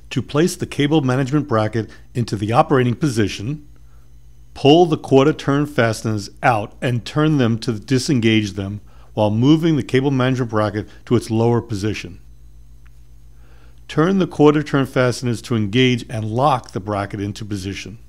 To place the cable management bracket into the operating position, pull the quarter turn fasteners out and turn them to disengage them while moving the cable management bracket to its lower position. Turn the quarter turn fasteners to engage and lock the bracket into position.